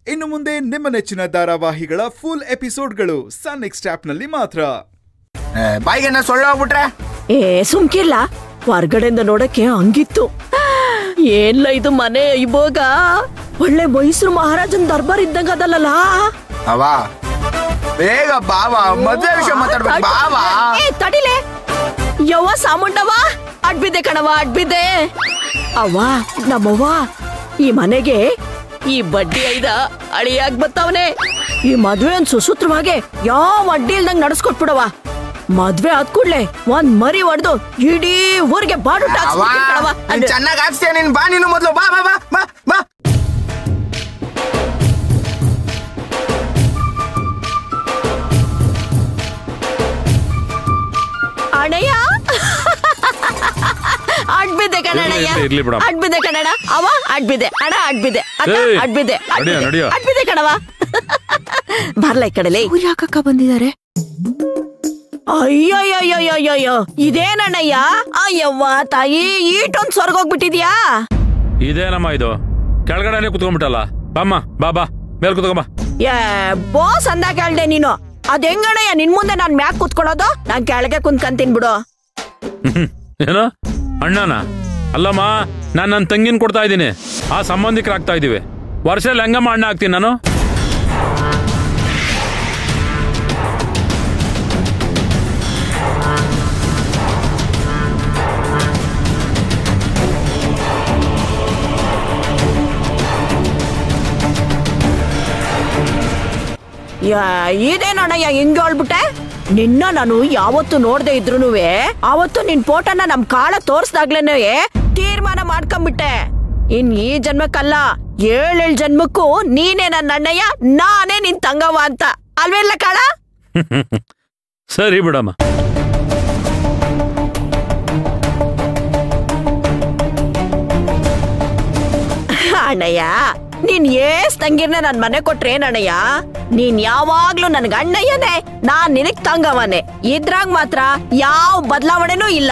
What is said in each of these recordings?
ಇನ್ನು ಮುಂದೆ ನಿಮ್ಮ ನೆಚ್ಚಿನ ಧಾರಾವಾಹಿಗಳ ಫುಲ್ ಎಪಿಸೋಡ್ಗಳು ಸನ್ ನೆಕ್ಸ್ಟ್ ಆಪ್ ನಲ್ಲಿ ಮಾತ್ರ. ಬಾಯಿಗೆ ಸೊಳ್ಳೆ ಹೋಗ್ಬಿಟ್ರೆ ಸುಮ್ಕಿಲ್ಲ, ಹೊರಗಡೆಯಿಂದ ನೋಡಕ್ಕೆ ಹಂಗಿತ್ತು. ಏನ್ಲ ಇದು ಮನೆ ಇವಾಗ ಒಳ್ಳೆ ಮೈಸೂರು ಮಹಾರಾಜನ್ ದರ್ಬಾರ್ ಇದ್ದಂಗ ಅದಲ್ಲ. ಅವಾ ಬೇಗ ಬಾವಾ, ಮದುವೆ ವಿಷಯ ಮಾತಾಡ್ಬೇಕು ಬಾವಾ. ತಡಿಲೆ ಯವ್ವ ಸಾಮುಂಡವ್ವ, ಅಡ್ಬಿದ್ದೆ ಕಣವ ಅಡ್ಬಿದ್ದೆ. ಅವ್ವ ನಮ್ಮವ್ವ ಈ ಮನೆಗೆ ಈ ಬಡ್ಡಿ ಐದ ಅಳಿಯಾಗ್ ಬತ್ತವನೆ. ಈ ಮದ್ವೆ ಒಂದ್ ಸುಸೂತ್ರವಾಗಿ ಯಾವ ಅಡ್ಡಿ ಇಲ್ದಂಗ್ ನಡ್ಸ್ಕೊಟ್ಬಿಡವ. ಮದ್ವೆ ಆದ್ ಕೂಡ್ಲೆ ಒಂದ್ ಮರಿ ಹೊಡೆದು ಇಡೀ ಊರಿಗೆ ಬಾಡುಟ ಚೆನ್ನಾಗ್ ಹಾಕ್ಸ್ತೀಯ ನೀನ್. ಬಾ ನೀನು ಮೊದ್ಲು ಬಾ ಬಾ ಬಾ ಬಾ ಬಾ. ಅಣ್ಣಯ್ಯ ಅಡ್ಬಿದ್ದೆ ಕಣಯ್ಯ, ಅಡ್ಬಿದ್ದೆ ಕಣಣ್ಣ. ಅವ ಅಡ್ಬಿದ್ದೆ ಅಣ್ಣ, ಅಡ್ಬಿದ್ದೆ ಅಡ್ಬಿದ್ದೆ ಅಡ್ಬಿದ್ದೆ ಕಣವ. ಬರ್ಲ ಈ ಕಡೆಲೆ ಯಾಕಕ್ಕ ಬಂದಿದ್ದಾರೆ? ಅಯ್ಯಯ್ಯಯ್ಯಯ್ಯಯ್ಯೋ ಇದೇನಣ್ಣಯ್ಯ? ಅಯ್ಯವ್ವ ತಾಯಿ, ಈಟೊಂದ್ ಸ್ವರ್ಗೋಗ್ಬಿಟ್ಟಿದ್ಯಾ? ಇದೇನಮ್ಮ ಇದು? ಕೆಳಗಡೆ ಕುತ್ಕೊಂಡ್ಬಿಟ್ಟಲ್ಲ. ಬಾಮ್ಮ ಬಾ ಬಾ, ಮೇಲ್ ಕುತ್ಕೊಂಬ. ಬೋಸ್ ಅಂದ ಕೇಳ್ದೆ ನೀನು. ಅದ್ ಹೆಂಗಣ್ಣಯ್ಯ ನಿನ್ ಮುಂದೆ ನಾನ್ ಮ್ಯಾಕ್ ಕುತ್ಕೊಳ್ಳೋದು? ನಾನ್ ಕೆಳಗೆ ಕುಂತ್ಕಂತೀನಿ ಬಿಡು. ಏನು ಅಣ್ಣನ? ಅಲ್ಲಮ್ಮ, ನಾನ್ ನನ್ನ ತಂಗಿನ ಕೊಡ್ತಾ ಇದ್ದೀನಿ, ಆ ಸಂಬಂಧಿಕರಾಗ್ತಾ ಇದೀವಿ. ವರ್ಷದಲ್ಲಿ ಹೆಂಗಮ್ಮ ಅಣ್ಣ ಆಗ್ತೀನಿ ನಾನು? ಇದೇನಣ್ಣಯ್ಯ ಹಿಂಗೆ ಹೇಳ್ಬಿಟ್ಟೆ? ನಿನ್ನ ನಾನು ಯಾವತ್ತು ನೋಡ್ದೆ ಇದ್ರುನುವೆ ಅವತ್ತು ನಿನ್ ಫೋಟೋನ ನಮ್ ಕಾಳ ತೋರ್ಸ್ದಾಗ್ಲೇನೆ ತೀರ್ಮಾನ ಮಾಡ್ಕೊಂಡ್ಬಿಟ್ಟೆ. ಇನ್ ಈ ಜನ್ಮಕ್ಕಲ್ಲ, 7 ಜನ್ಮಕ್ಕೂ ನೀನೇ ನನ್ನ ಅಣ್ಣಯ್ಯ, ನಾನೇ ನಿನ್ ತಂಗವ್ವ ಅಂತ ಅಲ್ವೆಲ್ಲ ಕಾಳ? ಸರಿ ಬಿಡಮ್ಮ. ಅಣ್ಣಯ್ಯ ನೀನ್ ತಂಗಿರ್ನ ನನ್ ಮನೆ ಕೊಟ್ರೆ ಏನಣ್ಣಯ್ಯ? ನೀನ್ ಯಾವಾಗ್ಲೂ ನನ್ಗ ಅಣ್ಣಯ್ಯನೇ, ನಾನ್ ನಿನಗ್ ತಂಗವನೆ. ಇದ್ರಾಗ ಮಾತ್ರ ಯಾವ ಬದಲಾವಣೆನೂ ಇಲ್ಲ.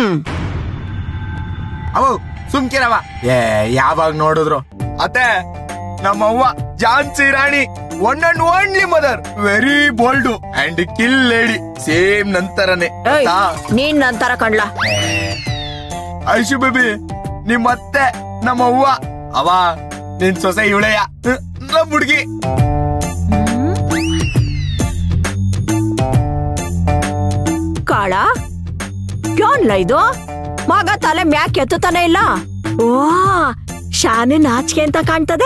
ಅವು ಸುಮ್ಕಿರವ. ಯಾವಾಗ ನೋಡಿದ್ರು ಅತ್ತೆ ನಮ್ಮವ್ವ Jhansi Rani, one and only mother, very bold and kill lady, same ನಂತರನೇ. ನೀನ್ ನಂತರ ಕಣ್ಲ ಐಶು ಬೇಬಿ, ನಿಮ್ಮತ್ತೆ ನಮ್ಮವ್ವ. ಅವ ನಿನ್ ಸೊಸೆ ಇವಳೆಯ ನಮ್ ಹುಡ್ಗಿ. ಕಾಳ ಕ್ಯೋನ್ಲ ಇದು? ಮಗ ತಲೆ ಮ್ಯಾಕ್ ಎತ್ತುತ್ತಾನೆ ಇಲ್ಲ. ಓ ಶಾನೆ ನಾಚಿಕೆ ಅಂತ ಕಾಣ್ತದೆ.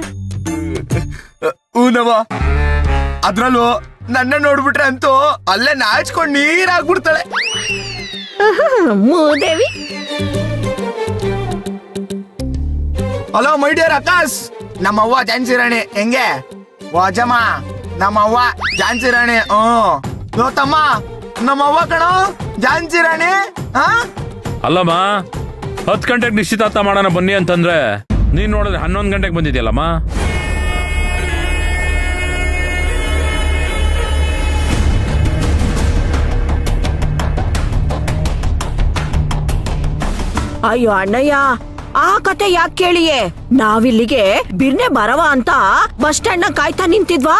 ಊನವ, ಅದ್ರಲ್ಲೂ ನನ್ನ ನೋಡ್ಬಿಟ್ರೆ ಅಂತೂ ಅಲ್ಲೇ ನಾಚ್ಕೊಂಡ್ ನೀರಾಗ್ಬಿಡ್ತಾಳೆ. ಮೂದೇವಿ. ಹಲೋ ಮೈ ಡಿಯರ್ ಆಕಾಶ್, ನಮ್ಮವ್ವ ಝಾನ್ಸಿ ರಾಣಿ ಹೆಂಗೆ? ವಾಜಮ್ಮ ನಮ್ಮವ್ವ ಝಾನ್ಸಿ ರಾಣಿ. ನೋ ತಮ್ಮ, ನಮ್ಮವ್ವ ಕಣೋ ಝಾನ್ಸಿ ರಾಣಿ. ಅಲ್ಲಮ್ಮ, 10 ಗಂಟೆಗೆ ನಿಶ್ಚಿತಾರ್ಥ ಮಾಡೋಣ ಬನ್ನಿ ಅಂತಂದ್ರೆ ನೀನ್ ನೋಡಿದ್ರೆ 11 ಗಂಟೆಗೆ ಬಂದಿದ್ಯಲ್ಲಮ್ಮ. ಅಯ್ಯೋ ಅಣ್ಣಯ್ಯ, ಆ ಕತೆ ಯಾಕೆ ಕೇಳಿಯೇ? ನಾವಿಲ್ಲಿಗೆ ಬಿರ್ನೆ ಬರವ ಅಂತ ಬಸ್ ಸ್ಟ್ಯಾಂಡ್ ನ ಕಾಯ್ತಾ ನಿಂತಿದ್ವಾ.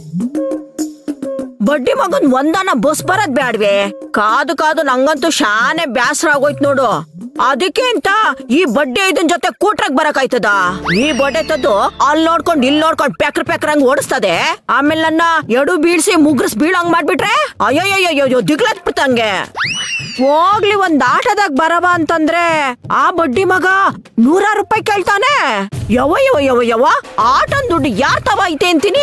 ಬಡ್ಡಿ ಮಗನ್ ಒಂದನ ಬಸ್ ಬರದ್ ಬ್ಯಾಡ್ವೆ? ಕಾದು ಕಾದು ನಂಗಂತೂ ಶಾನೆ ಬ್ಯಾಸರ ಆಗೋಯ್ತು ನೋಡು. ಅದಕ್ಕೆ ಅಂತ ಈ ಬಡ್ಡಿ ಇದನ್ ಜೊತೆ ಕೂಟ್ರಾಗ್ ಬರಕಾಯ್ತದ? ಈ ಬಡ್ಡೆ ತದ್ದು ಅಲ್ಲಿ ನೋಡ್ಕೊಂಡ್ ಇಲ್ಲಿ ನೋಡ್ಕೊಂಡ್ ಪ್ಯಾಕ್ರ ಪ್ಯಾಕ್ರಂಗ್ ಓಡಿಸ್ತದೆ. ಆಮೇಲೆ ನನ್ನ ಎಡು ಬೀಳ್ಸಿ ಮುಗ್ರಸ್ ಬೀಳಂಗ್ ಮಾಡ್ಬಿಟ್ರೆ ಅಯ್ಯಯ್ಯೋ ದಿಗ್ಲತ್ ಬಿಡ್ತಂಗೆ. ಹೋಗ್ಲಿ, ಒಂದ್ ಆಟದಾಗ ಬರವ ಅಂತಂದ್ರೆ ಆ ಬಡ್ಡಿ ಮಗ 100 ರೂಪಾಯಿ ಕೇಳ್ತಾನೆ. ಯವ ಆಟನ್ ದುಡ್ಡು ಯಾರ್ ತವ ಐತೆ ಅಂತೀನಿ.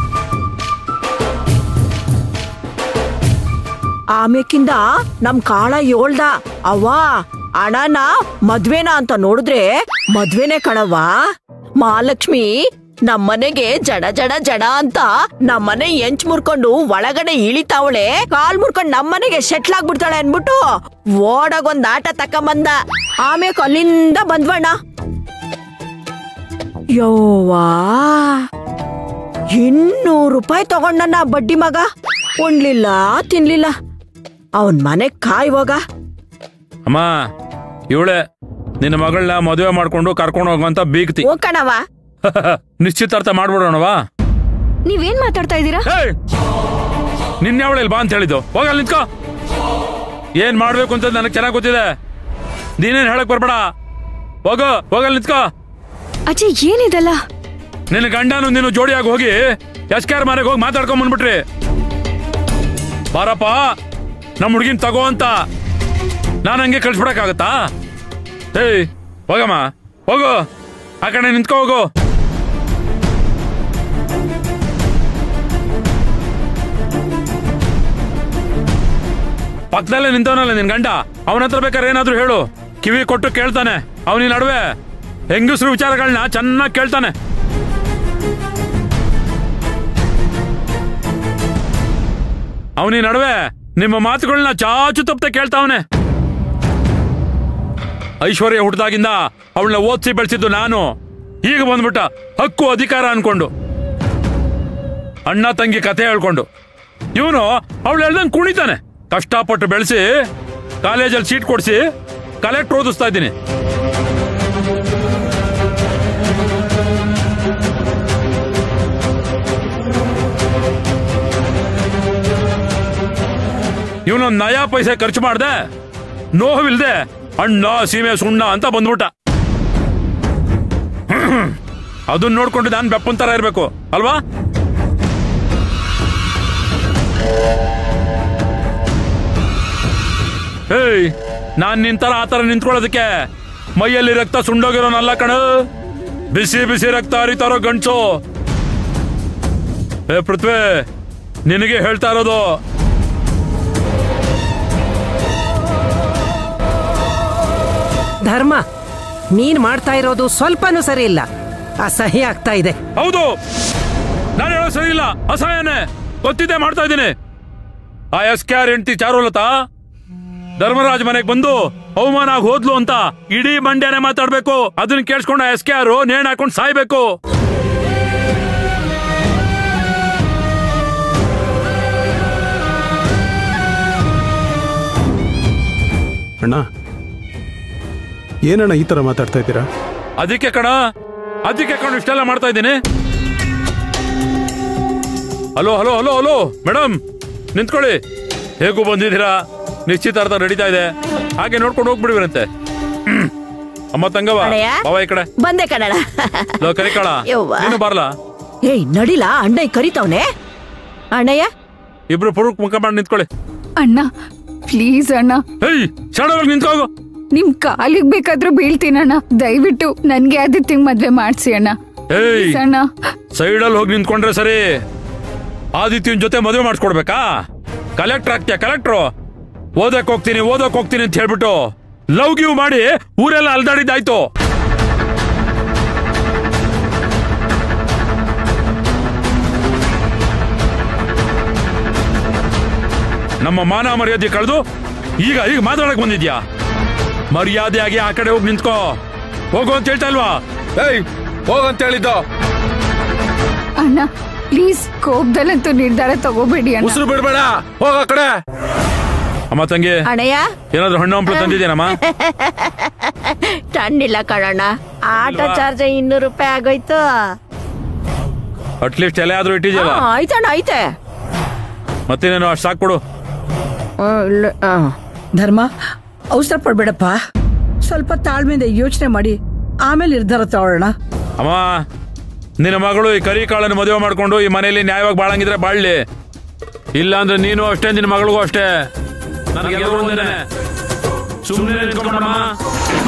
ಆಮೇಕಿಂದ ನಮ್ ಕಾಳ ಹೇಳ್ದ, ಅವ್ವ ಅಣ್ಣನ ಮದ್ವೆನಾ ಅಂತ ನೋಡಿದ್ರೆ ಮದ್ವೆನೆ ಕಣವ್ವ. ಮಹಾಲಕ್ಷ್ಮಿ ನಮ್ಮನೆಗೆ ಜಡ ಜಡ ಜಡ ಅಂತ ನಮ್ಮನೆ ಎಂಚ್ ಮುರ್ಕೊಂಡು ಒಳಗಡೆ ಇಳಿತಾವಳೆ, ಕಾಲ್ ಮುರ್ಕೊಂಡ್ ನಮ್ಮನೆಗೆ ಸೆಟ್ಲ್ ಆಗ್ಬಿಡ್ತಾಳೆ ಅನ್ಬಿಟ್ಟು ಓಡಾಗೊಂದ್ ಆಟ ತಕೊಂಬಂದ. ಆಮೇಲೆ ಅಲ್ಲಿಂದ ಬಂದ್ವಣ್ಣ. ಯೋವಾ 200 ರೂಪಾಯಿ ತಗೊಂಡನ್ನ ಬಡ್ಡಿ ಮಗ. ಉಣ್ಲಿಲ್ಲ ತಿನ್ಲಿಲ್ಲ, ಅವನ್ ಮನೆ ಕಾಯುವಾಗ. ಅಮ್ಮ, ಇವಳೆ ನಿನ್ನ ಮಗಳನ್ನ ಮದುವೆ ಮಾಡ್ಕೊಂಡು ಕರ್ಕೊಂಡು ಹೋಗುವಂತ ಬೀಗ್ತಿ. ಓ ಕಣವ, ನಿಶ್ಚಿತಾರ್ಥ ಮಾಡ್ಬಿಡೋಣವಾ? ನೀವೇನ್ ಮಾತಾಡ್ತಾ ಇದ್ದೀರಾ? ನಿನ್ನೆ ಅವಳಲ್ಲಿ ಬಾ ಅಂತ ಹೇಳಿದ್ದು. ಹೋಗಲ್ಲ ನಿಂತ್ಕೋ. ಏನ್ ಮಾಡ್ಬೇಕು ಅಂತ ನನಗೆ ಚೆನ್ನಾಗಿ ಗೊತ್ತಿದೆ. ನೀನೇನ್ ಹೇಳಕ್ ಬರ್ಬೇಡ. ಹೋಗಲ್ಲ ನಿಂತ್ಕೋ. ಅಜ್ಜಿ ಏನಿದಲ್ಲ? ನಿನ್ನ ಗಂಡನು ನೀನು ಜೋಡಿಯಾಗಿ ಹೋಗಿ SKR ಮನೆಗೆ ಹೋಗಿ ಮಾತಾಡ್ಕೊಂಡ್ ಬಂದ್ಬಿಟ್ರಿ. ಬಾರಪ್ಪ ನಮ್ಮ ಹುಡುಗಿನ ತಗೋ ಅಂತ ನಾನು ಹಂಗೆ ಕಳ್ಸ್ಬಿಡಕ್ಕಾಗತ್ತಾ? ಏಯ್ ಹೋಗಮ್ಮ, ಹೋಗು, ಆ ಕಡೆ ನಿಂತ್ಕೋ, ಹೋಗು. ಪಕ್ಕದಲ್ಲೇ ನಿಂತವನಲ್ಲ ನಿನ್ ಗಂಡ, ಅವನ ಹತ್ರ ಬೇಕಾದ್ರೆ ಏನಾದ್ರು ಹೇಳು. ಕಿವಿ ಕೊಟ್ಟು ಕೇಳ್ತಾನೆ. ಅವನಿ ನಡುವೆ ಹೆಂಗಸ್ರು ವಿಚಾರಗಳನ್ನ ಚೆನ್ನಾಗಿ ಕೇಳ್ತಾನೆ. ಅವನಿ ನಡುವೆ ನಿಮ್ಮ ಮಾತುಗಳನ್ನ ಚಾಚು ತಪ್ಪದೆ ಕೇಳ್ತಾವನೆ. ಐಶ್ವರ್ಯ ಹುಟ್ಟಿದಾಗಿಂದ ಅವಳನ್ನ ಓದಿಸಿ ಬೆಳೆಸಿದ್ದು ನಾನು. ಈಗ ಬಂದ್ಬಿಟ್ಟ ಹಕ್ಕು ಅಧಿಕಾರ ಅನ್ಕೊಂಡು ಅಣ್ಣ ತಂಗಿ ಕಥೆ ಹೇಳ್ಕೊಂಡು ಇವನು ಅವಳು ಹೇಳ್ದಂಗೆ ಕುಣಿತಾನೆ. ಕಷ್ಟಪಟ್ಟು ಬೆಳೆಸಿ ಕಾಲೇಜಲ್ಲಿ ಸೀಟ್ ಕೊಡಿಸಿ ಕಲೆಕ್ಟರ್ ಓದಿಸ್ತಾ ಇದ್ದೀನಿ. ಇವನೊಂದು ನಯಾ ಪೈಸೆ ಖರ್ಚು ಮಾಡ್ದೆ, ನೋವಿಲ್ದೆ ಅಣ್ಣ ಸೀಮೆ ಸುಣ್ಣ ಅಂತ ಬಂದ್ಬಿಟ್ಟ. ಅದನ್ನ ನೋಡ್ಕೊಂಡು ನಾನು ಬೆಪ್ಪನ್ ತರ ಇರ್ಬೇಕು ಅಲ್ವಾ? ಹೇಯ್, ನಾನ್ ನಿಂತರ ಆತರ ನಿಂತ್ಕೊಳ್ಳೋದಕ್ಕೆ ಮೈಯಲ್ಲಿ ರಕ್ತ ಸುಂಡೋಗಿರೋನಲ್ಲ ಕಣ. ಬಿಸಿ ಬಿಸಿ ರಕ್ತ ಹರಿತಾರೋ ಗಂಡ್ಸು. ಹೇ ಪೃಥ್ವಿ, ನಿನಗೆ ಹೇಳ್ತಾ ಇರೋದು. ಧರ್ಮ, ನೀನ್ ಮಾಡ್ತಾ ಇರೋದು ಸ್ವಲ್ಪನೂ ಸರಿ ಇಲ್ಲ. ಅಸಹ್ಯ ಆಗ್ತಾ ಇದೆ. ಹೌದು, ನಾನು ಹೇಳೋ ಸರಿ ಇಲ್ಲ, ಅಸಹ್ಯನೇ. ಗೊತ್ತಿದ್ದೆ ಮಾಡ್ತಾ ಇದ್ದೀನಿ. ಆ SKR ಹೆಂಡತಿ ಚಾರುಲತಾ ಧರ್ಮರಾಜ್ ಮನೆಗೆ ಬಂದು ಅವಮಾನ ಆಗಿ ಹೋದ್ಲು ಅಂತ ಇಡೀ ಮಂಡ್ಯನೇ ಮಾತಾಡ್ಬೇಕು. ಅದನ್ನ ಕೇಳಿಸ್ಕೊಂಡು SKR ನೇಣು ಹಾಕೊಂಡು ಸಾಯ್ಬೇಕು. ಅಣ್ಣ, ಏನಣ್ಣ ಈ ತರ ಮಾತಾಡ್ತಾ ಇದ್ದೀರಾ? ಅದಕ್ಕೆ ಕಣ ಇಷ್ಟೆಲ್ಲ ಮಾಡ್ತಾ ಇದ್ದೀನಿ. Hello hello hello hello madam, ನಿಂತ್ಕೊಳ್ಳಿ. ಹೇಗೂ ಬಂದಿದ್ದೀರಾ? ನಿಶ್ಚಿತಾರ್ಥ ನಡೀತಾ ಇದೆ, ಹಾಗೆ ನೋಡ್ಕೊಂಡು ಹೋಗ್ಬಿಡುವಿರಂತೆ. ಅಮ್ಮ ತಂಗವ ಬಾವ ಈ ಕಡೆ ಬಂದೆ ಕಣಡ. ಕರಿಕಾಳ, ನೀನು ಬಾರ್ಲಾ? ಏಯ್ ನಡಿಲ, ಅಣ್ಣಯ್ಯ ಕರಿತಾವನೆ. ಅಣ್ಣಯ್ಯ, ಇಬ್ರು ಪುರುಕ್ ಮುಖ ಮಾಡಿ ನಿಂತ್ಕೊಳ್ಳಿ. ಅಣ್ಣ ಪ್ಲೀಸ್ ಅಣ್ಣ. ಏಯ್ ಶಾಡೋಗಿ ನಿಂತ್ಕೋಗು. ನಿಮ್ ಕಾಲಿಗೆ ಬೇಕಾದ್ರೂ ಬೀಳ್ತೀನಣ್ಣ. ದಯವಿಟ್ಟು ನನ್ಗೆ ಆದಿತ್ಯಂಗ್ ಮದ್ವೆ ಮಾಡ್ಸಿ ಅಣ್ಣ. ಏಯ್ ಅಣ್ಣ, ಸೈಡಲ್ಲಿ ಹೋಗಿ ನಿಂತ್ಕೊಂಡ್ರೆ ಸರಿ. ಆದಿತ್ಯನ್ ಜೊತೆ ಮದುವೆ ಮಾಡಿಸ್ಕೊಡ್ಬೇಕಾ? ಕಲೆಕ್ಟರ್ ಆಗ್ತೀಯ? ಕಲೆಕ್ಟ್ರು ಓದಕ್ ಹೋಗ್ತೀನಿ ಅಂತ ಹೇಳ್ಬಿಟ್ಟು ಲವ್ ಗಿವ್ ಮಾಡಿ ಊರೆಲ್ಲ ಅಲ್ದಾಡಿದ್ದಾಯ್ತು. ನಮ್ಮ ಮಾನ ಮರ್ಯಾದೆ ಕಳೆದು ಈಗ ಮಾತಾಡಕ್ ಬಂದಿದ್ಯಾ? ಮರ್ಯಾದೆಯಾಗಿ ಆ ಕಡೆ ಹೋಗಿ ನಿಂತ್ಕೋ. ಹೋಗು ಅಂತ ಹೇಳ್ತಾ ಇಲ್ವಾ? ಏಯ್ ಹೋಗಂತ ಹೇಳಿದ್ದು. ಅಣ್ಣ ಪ್ಲೀಸ್, ಕೋಪದಲ್ಲಂತೂ ನಿರ್ಧಾರ ತಗೋಬೇಡಿ ಅಣ್ಣ. ಉಸಿರು ಬಿಡ್ಬೇಡ, ಹೋಗ ಆ ಕಡೆ. ಅಮ್ಮ ತಂಗಿ, ಅಣ್ಣಯ್ಯ ಏನಾದ್ರು ಹಣ್ಣು ಹಂಪಲು ತಂದಿದ್ದೇನಮ್ಮ? ತಂದಿಲ್ಲ ಕಣಣ್ಣ, ಆಟೋ ಚಾರ್ಜ್ 200 ರೂಪಾಯಿ ಆಗೋಯ್ತು. ಅಟ್ಲೀಸ್ಟ್ ಎಲೆ ಆದ್ರೂ ಇಟ್ಟಿದ್ಯಲ್ಲ? ಆಯ್ತಣ್ಣ, ಐತೆ. ಮತ್ತೇನೇನು ಅಷ್ಟು ಸಾಕು ಕೊಡು. ಧರ್ಮ, ಅವಸರ ಪಡ್ಬೇಡಪ್ಪ. ಸ್ವಲ್ಪ ತಾಳ್ಮೆಯಿಂದ ಯೋಚನೆ ಮಾಡಿ ಆಮೇಲೆ ನಿರ್ಧಾರ ತಗೊಳ್ಳೋಣ. ಅಮ್ಮ, ನಿನ್ನ ಮಗಳು ಈ ಕರಿ ಕಾಳನ್ನು ಮದುವೆ ಮಾಡ್ಕೊಂಡು ಈ ಮನೆಯಲ್ಲಿ ನ್ಯಾಯವಾಗಿ ಬಾಳಂಗಿದ್ರೆ ಬಾಳ್ಲಿ. ಇಲ್ಲ ಅಂದ್ರೆ ನೀನು ಅಷ್ಟೇ, ನಿನ್ನ ಮಗಳಿಗೂ ಅಷ್ಟೇ. ನನಗೆ ಸುಮ್ಮನೆ ನಿಂತ್ಕೊಂಡ್ಬಿಡಮ್ಮ.